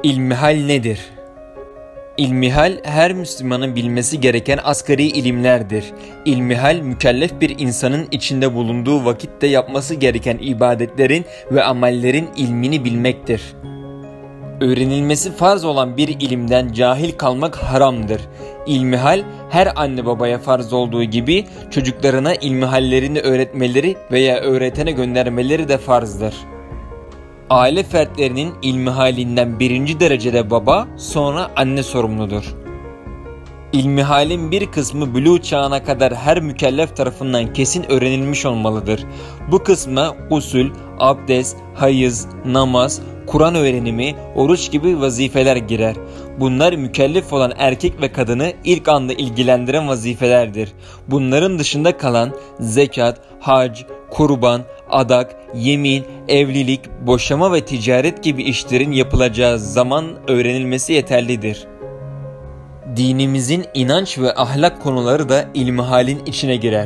İlmihal nedir? İlmihal, her Müslümanın bilmesi gereken asgari ilimlerdir. İlmihal, mükellef bir insanın içinde bulunduğu vakitte yapması gereken ibadetlerin ve amellerin ilmini bilmektir. Öğrenilmesi farz olan bir ilimden cahil kalmak haramdır. İlmihal, her anne babaya farz olduğu gibi çocuklarına ilmihallerini öğretmeleri veya öğretene göndermeleri de farzdır. Aile fertlerinin ilmihalinden birinci derecede baba, sonra anne sorumludur. İlmihalin bir kısmı buluğ çağına kadar her mükellef tarafından kesin öğrenilmiş olmalıdır. Bu kısma usul, abdest, hayız, namaz, Kur'an öğrenimi, oruç gibi vazifeler girer. Bunlar mükellef olan erkek ve kadını ilk anda ilgilendiren vazifelerdir. Bunların dışında kalan zekat, hac, kurban, adak, yemin, evlilik, boşama ve ticaret gibi işlerin yapılacağı zaman öğrenilmesi yeterlidir. Dinimizin inanç ve ahlak konuları da ilmihalin içine girer.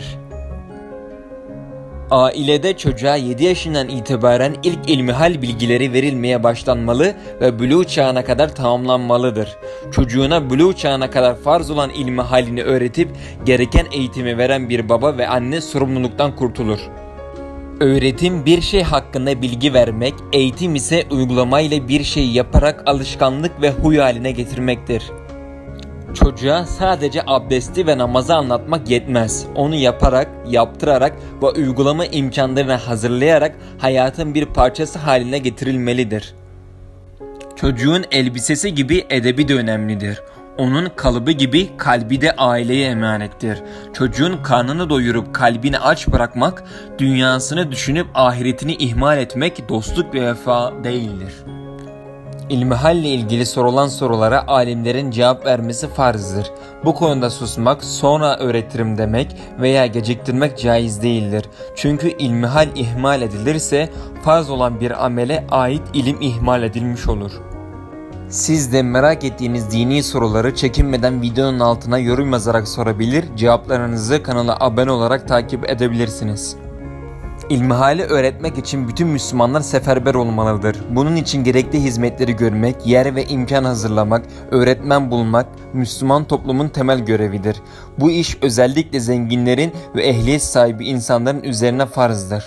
Ailede çocuğa 7 yaşından itibaren ilk ilmihal bilgileri verilmeye başlanmalı ve buluğ çağına kadar tamamlanmalıdır. Çocuğuna buluğ çağına kadar farz olan ilmihalini öğretip gereken eğitimi veren bir baba ve anne sorumluluktan kurtulur. Öğretim bir şey hakkında bilgi vermek, eğitim ise uygulamayla bir şey yaparak alışkanlık ve huy haline getirmektir. Çocuğa sadece abdesti ve namazı anlatmak yetmez. Onu yaparak, yaptırarak ve uygulama imkanlarını hazırlayarak hayatın bir parçası haline getirilmelidir. Çocuğun elbisesi gibi edebi de önemlidir. Onun kalıbı gibi kalbi de aileye emanettir. Çocuğun karnını doyurup kalbini aç bırakmak, dünyasını düşünüp ahiretini ihmal etmek dostluk ve vefa değildir. İlmihalle ilgili sorulan sorulara alimlerin cevap vermesi farzdır. Bu konuda susmak, sonra öğretirim demek veya geciktirmek caiz değildir. Çünkü ilmihal ihmal edilirse farz olan bir amele ait ilim ihmal edilmiş olur. Siz de merak ettiğiniz dini soruları çekinmeden videonun altına yorum yazarak sorabilir, cevaplarınızı kanala abone olarak takip edebilirsiniz. İlmihali öğretmek için bütün Müslümanlar seferber olmalıdır. Bunun için gerekli hizmetleri görmek, yer ve imkan hazırlamak, öğretmen bulmak Müslüman toplumun temel görevidir. Bu iş özellikle zenginlerin ve ehliyet sahibi insanların üzerine farzdır.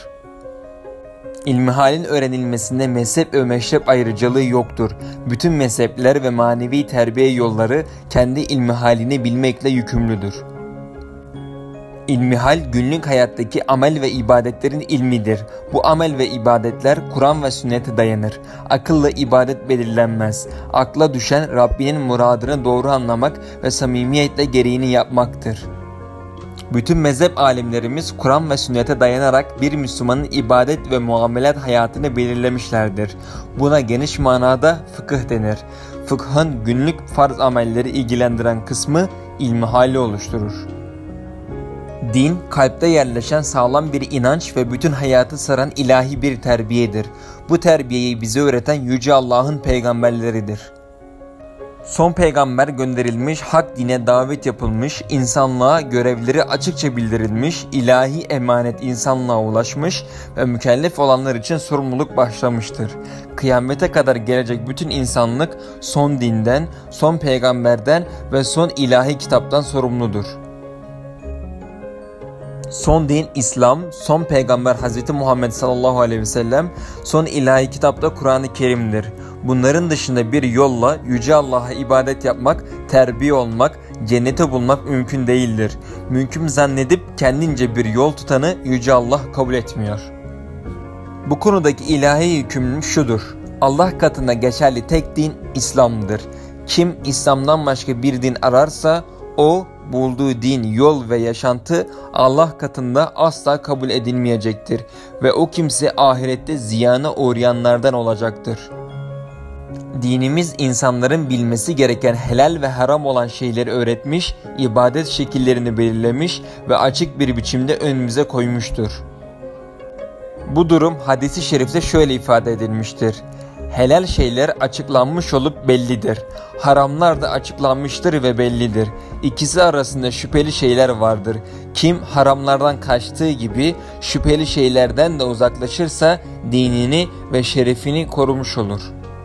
İlmihalin öğrenilmesinde mezhep ve meşrep ayrıcalığı yoktur. Bütün mezhepler ve manevi terbiye yolları kendi ilmihalini bilmekle yükümlüdür. İlmihal günlük hayattaki amel ve ibadetlerin ilmidir. Bu amel ve ibadetler Kur'an ve sünnete dayanır. Akılla ibadet belirlenmez. Akla düşen Rabbinin muradını doğru anlamak ve samimiyetle gereğini yapmaktır. Bütün mezhep alimlerimiz Kur'an ve sünnete dayanarak bir Müslümanın ibadet ve muamelat hayatını belirlemişlerdir. Buna geniş manada fıkıh denir. Fıkhın günlük farz amelleri ilgilendiren kısmı ilmihali oluşturur. Din, kalpte yerleşen sağlam bir inanç ve bütün hayatı saran ilahi bir terbiyedir. Bu terbiyeyi bize öğreten Yüce Allah'ın peygamberleridir. Son peygamber gönderilmiş, hak dine davet yapılmış, insanlığa görevleri açıkça bildirilmiş, ilahi emanet insanlığa ulaşmış ve mükellef olanlar için sorumluluk başlamıştır. Kıyamete kadar gelecek bütün insanlık son dinden, son peygamberden ve son ilahi kitaptan sorumludur. Son din İslam, son peygamber Hz. Muhammed sallallahu aleyhi ve sellem, son ilahi kitapta Kur'an-ı Kerim'dir. Bunların dışında bir yolla Yüce Allah'a ibadet yapmak, terbiye olmak, cenneti bulmak mümkün değildir. Mümkün zannedip kendince bir yol tutanı Yüce Allah kabul etmiyor. Bu konudaki ilahi hüküm şudur: Allah katında geçerli tek din İslam'dır. Kim İslam'dan başka bir din ararsa o bulduğu din, yol ve yaşantı Allah katında asla kabul edilmeyecektir ve o kimse ahirette ziyana uğrayanlardan olacaktır. Dinimiz insanların bilmesi gereken helal ve haram olan şeyleri öğretmiş, ibadet şekillerini belirlemiş ve açık bir biçimde önümüze koymuştur. Bu durum hadis-i şerifte şöyle ifade edilmiştir: helal şeyler açıklanmış olup bellidir. Haramlar da açıklanmıştır ve bellidir. İkisi arasında şüpheli şeyler vardır. Kim haramlardan kaçtığı gibi şüpheli şeylerden de uzaklaşırsa dinini ve şerefini korumuş olur.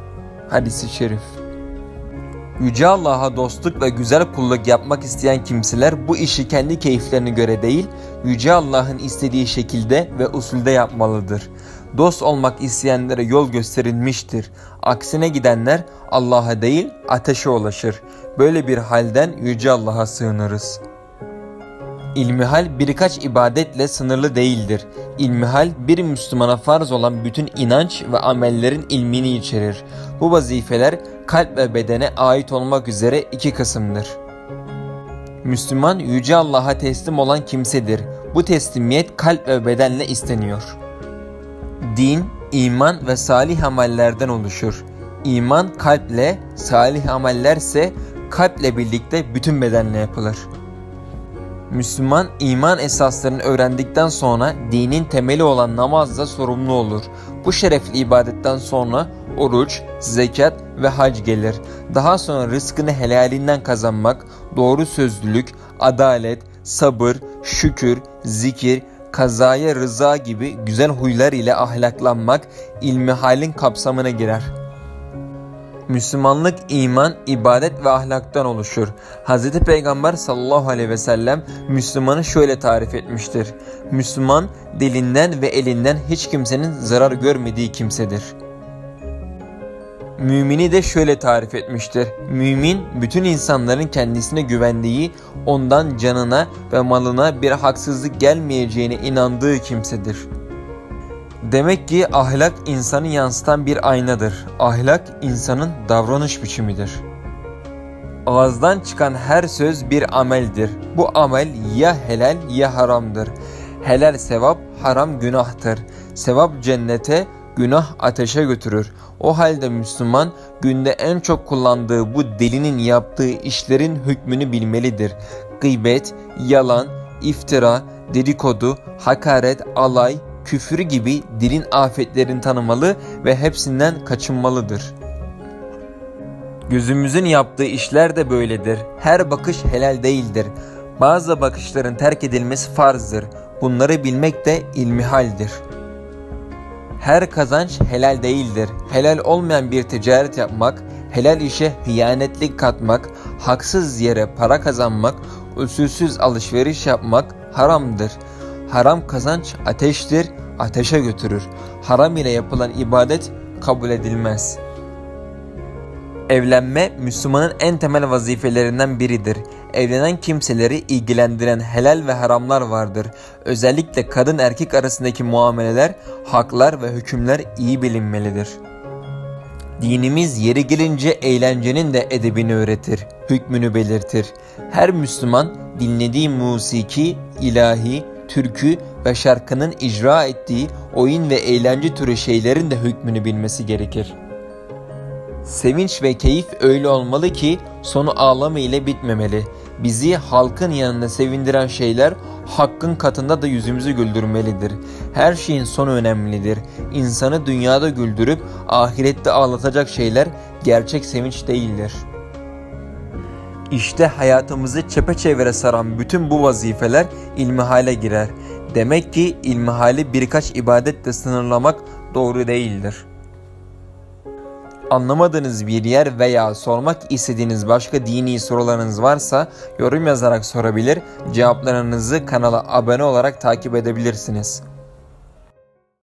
Hadis-i şerif. Yüce Allah'a dostluk ve güzel kulluk yapmak isteyen kimseler bu işi kendi keyiflerine göre değil, Yüce Allah'ın istediği şekilde ve usulde yapmalıdır. Dost olmak isteyenlere yol gösterilmiştir. Aksine gidenler Allah'a değil ateşe ulaşır. Böyle bir halden Yüce Allah'a sığınırız. İlmihal birkaç ibadetle sınırlı değildir. İlmihal bir Müslümana farz olan bütün inanç ve amellerin ilmini içerir. Bu vazifeler kalp ve bedene ait olmak üzere iki kısımdır. Müslüman Yüce Allah'a teslim olan kimsedir. Bu teslimiyet kalp ve bedenle isteniyor. Din, iman ve salih amellerden oluşur. İman kalple, salih amellerse kalple birlikte bütün bedenle yapılır. Müslüman iman esaslarını öğrendikten sonra dinin temeli olan namazla sorumlu olur. Bu şerefli ibadetten sonra oruç, zekat ve hac gelir. Daha sonra rızkını helalinden kazanmak, doğru sözlülük, adalet, sabır, şükür, zikir, kazaya rıza gibi güzel huylar ile ahlaklanmak ilmihalin kapsamına girer. Müslümanlık iman, ibadet ve ahlaktan oluşur. Hz. Peygamber sallallahu aleyhi ve sellem Müslümanı şöyle tarif etmiştir. Müslüman dilinden ve elinden hiç kimsenin zarar görmediği kimsedir. Mümini de şöyle tarif etmiştir. Mümin bütün insanların kendisine güvendiği, ondan canına ve malına bir haksızlık gelmeyeceğine inandığı kimsedir. Demek ki ahlak insanı yansıtan bir aynadır. Ahlak insanın davranış biçimidir. Ağızdan çıkan her söz bir ameldir. Bu amel ya helal ya haramdır. Helal sevap, haram günahtır. Sevap cennete, günah ateşe götürür. O halde Müslüman günde en çok kullandığı bu dilinin yaptığı işlerin hükmünü bilmelidir. Gıybet, yalan, iftira, dedikodu, hakaret, alay, küfür gibi dilin afetlerini tanımalı ve hepsinden kaçınmalıdır. Gözümüzün yaptığı işler de böyledir. Her bakış helal değildir. Bazı bakışların terk edilmesi farzdır. Bunları bilmek de ilmihaldir. Her kazanç helal değildir. Helal olmayan bir ticaret yapmak, helal işe hıyanetlik katmak, haksız yere para kazanmak, usulsüz alışveriş yapmak haramdır. Haram kazanç ateştir, ateşe götürür. Haram ile yapılan ibadet kabul edilmez. Evlenme Müslümanın en temel vazifelerinden biridir. Evlenen kimseleri ilgilendiren helal ve haramlar vardır. Özellikle kadın erkek arasındaki muameleler, haklar ve hükümler iyi bilinmelidir. Dinimiz yeri gelince eğlencenin de edebini öğretir, hükmünü belirtir. Her Müslüman dinlediği musiki, ilahi, türkü ve şarkının icra ettiği oyun ve eğlence türü şeylerin de hükmünü bilmesi gerekir. Sevinç ve keyif öyle olmalı ki sonu ağlama ile bitmemeli. Bizi halkın yanında sevindiren şeyler hakkın katında da yüzümüzü güldürmelidir. Her şeyin sonu önemlidir. İnsanı dünyada güldürüp ahirette ağlatacak şeyler gerçek sevinç değildir. İşte hayatımızı çepeçevre saran bütün bu vazifeler ilmihale girer. Demek ki ilmihali birkaç ibadetle sınırlamak doğru değildir. Anlamadığınız bir yer veya sormak istediğiniz başka dini sorularınız varsa yorum yazarak sorabilir, cevaplarınızı kanala abone olarak takip edebilirsiniz.